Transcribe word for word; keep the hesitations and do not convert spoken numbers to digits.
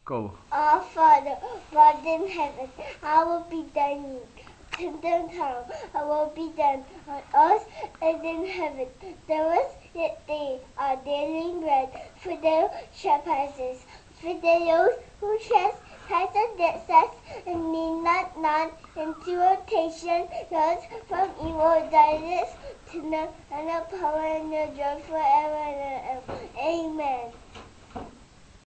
Go. Our Father, who art in heaven, hallowed be thy name. Kingdom come, thy will be done on earth as in heaven. Give us this day our daily bread. Forgive trespasses, forgive those who trespass against us, and lead not not into temptation, but from evil. Thine is the kingdom and the power and the joy forever and ever. Amen.